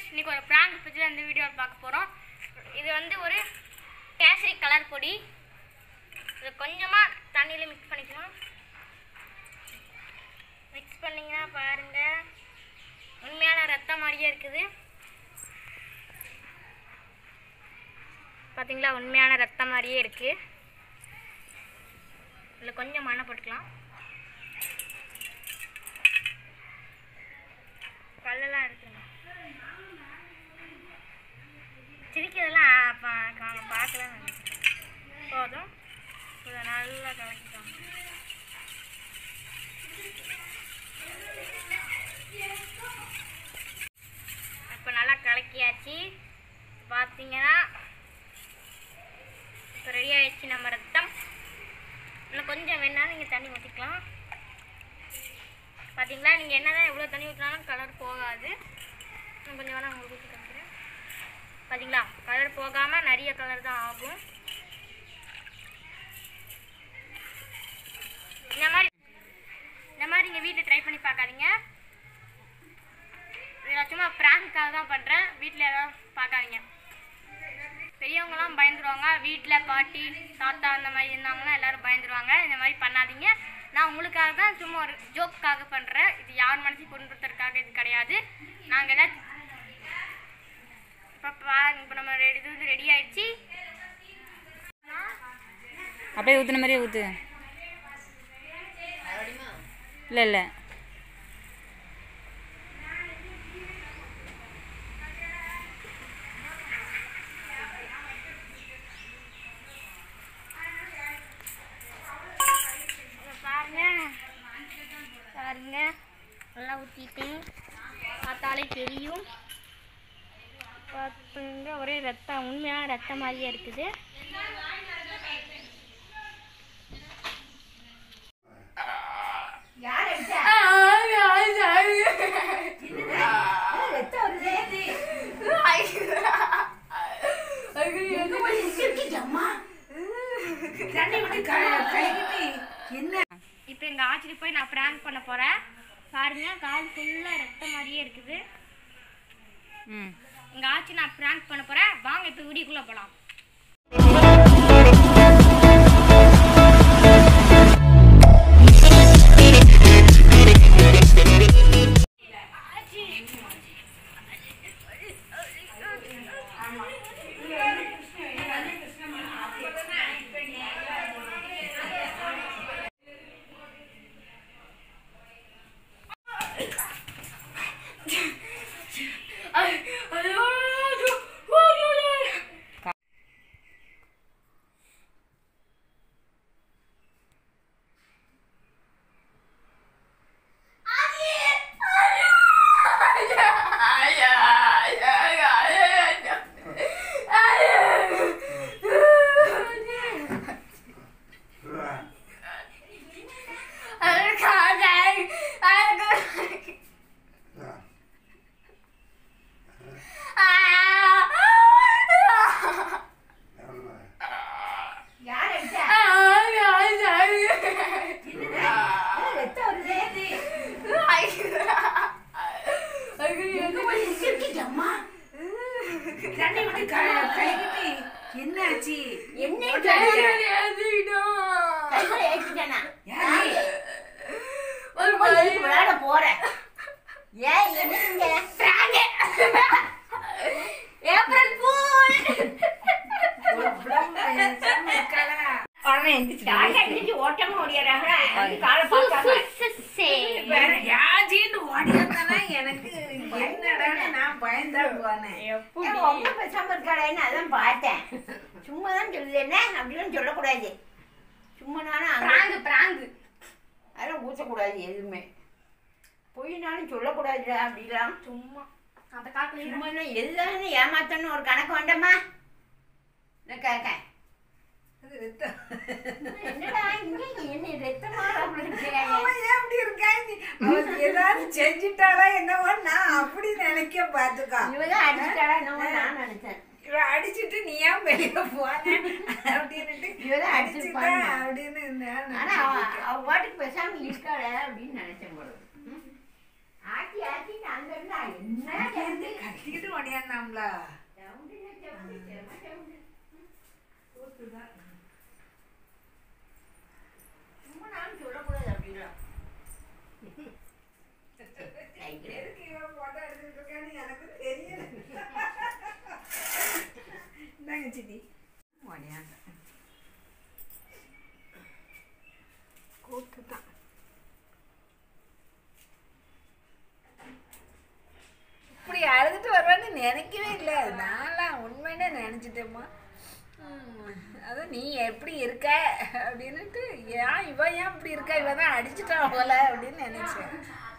இன்னைக்கு ஒரு பிராங்க் பற்றி இந்த வீடியோவில் பார்க்க போகிறோம். இது வந்து ஒரு கேசரி கலர் பொடி. இது கொஞ்சமாக தண்ணியில் மிக்ஸ் பண்ணிக்கலாம். மிக்ஸ் பண்ணிங்கன்னா பாருங்கள், உண்மையான ரத்தம் மாதிரியே இருக்குது. பார்த்தீங்களா, உண்மையான ரத்தம் மாதிரியே இருக்குது. இதில் கொஞ்சம் மண்ணை போட்டுக்கலாம். கல்லெல்லாம் எடுத்துங்க. சிரிக்கிறதெல்லாம் பார்க்கலாம் போதும். இதை நல்லா கலக்கிக்கோங்க. இப்போ நல்லா கலக்கியாச்சு. பார்த்தீங்கன்னா இப்போ ரெடி ஆகிடுச்சு நம்ம ரத்தம். இன்னும் கொஞ்சம் வேணாலும் நீங்கள் தண்ணி ஊற்றிக்கலாம். பார்த்தீங்களா, நீங்கள் என்ன தான் எவ்வளோ தண்ணி ஊற்றினாலும் கலர் போகாது. இன்னும் கொஞ்சம் வேணால் உங்களுக்கு ஊற்றி காமிக்கிறேன். பார்த்தீங்களா, கலர் போகாமல் நிறைய கலர் தான் ஆகும். இந்த மாதிரி நீங்கள் வீட்டில் ட்ரை பண்ணி பார்க்காதீங்க. இதில் சும்மா ப்ராங்க்காக தான் பண்ணுறேன். வீட்டில் எல்லாம் பார்க்காதீங்க. பெரியவங்களாம் பயந்துருவாங்க. வீட்டில் பாட்டி தாத்தா அந்த மாதிரி இருந்தாங்கன்னா எல்லோரும் பயந்துருவாங்க. இந்த மாதிரி பண்ணாதீங்க. நான் உங்களுக்காக தான் சும்மா ஒரு ஜோக்காக பண்ணுறேன். இது யார் மனசையும் புண்படுத்துறதுக்காக இது கிடையாது. நாங்கள் எல்லாம் இப்போ நம்ம இது வந்து ரெடி ஆயிடுச்சு. அப்படியே ஊற்றுன மாதிரியே ஊற்று. இல்லை இல்லை பாருங்க, நல்லா ஊற்றிட்டு பார்த்தாலே தெரியும். பார்த்துங்க, ஒரே ரத்தம், உண்மையான ரத்தம் மாதிரியே இருக்குது. இப்போ எங்கள் ஆச்சிட்டு போய் நான் ப்ராங்க் பண்ண போகிறேன். பாருங்க, கால் ஃபுல்லாக ரத்தம் மாதிரியே இருக்குது. எங்கள் ஆச்சி நான் ப்ராங்க் பண்ண போகிறேன். வாங்க இப்போ வீடியோக்குள்ளே போகலாம். என்னாச்சு? விளையாட போறேன். ஓட்டமா ஓடியாராங்க. எனக்கு என்னடா நான் பயந்தா போனேன். ரொம்ப பேசாம இருக்காடேன்னு அதான் பார்த்தேன். சும்மா தான் சொல்லுது. என்ன அப்படின்னு சொல்லக்கூடாது. சும்மா நானும் பிராங்கு அதெல்லாம் ஊற்றக்கூடாது. எதுவுமே பொய்னாலும் சொல்லக்கூடாதுடா. அப்படிலாம் சும்மா அந்த காலத்துல சும்மா எல்லாரும் ஏமாத்தன்னு ஒரு கணக்கு வேண்டாமா? நான் கேட்கேன். என்னடா இங்க என்ன ரத்தமா அப்படி இருக்காங்க? ஏதாவது செஞ்சுட்டாளா என்னவோ நான் அப்படி நினைக்க பாத்துக்கா. இவதான் அடிச்சுட்டாளா என்னவோ நான் நினைச்சேன். இவ அடிச்சுட்டு நீ ஏன் வெளியே போன அப்படின்னுட்டு இவதான் அடிச்சுட்டா அப்படின்னு. ஆனா அவ பாட்டுக்கு பேசாம இருக்காள அப்படின்னு நினைச்சேன் போல. ஆட்டி ஆட்டி அங்க இருந்தா என்ன கத்திக்கிட்டு ஓடியாந்தாம்ல சும்மா நானும் சொல்லக்கூடாது அப்படின்னா எனக்கு தெரியல இந்தாங்க சித்தி ஓடியாந்த கூத்து தான் இப்படி அழுதுட்டு வருவான்னு நினைக்கவே இல்லை நான்லாம் உண்மையிலே நினச்சிட்டேம்மா அதான் நீ எப்படி இருக்க அப்படின்னுட்டு ஏன் இவன் ஏன் இப்படி இருக்கா இவன் தான் அடிச்சுட்டான் போல அப்படின்னு நினைச்சேன்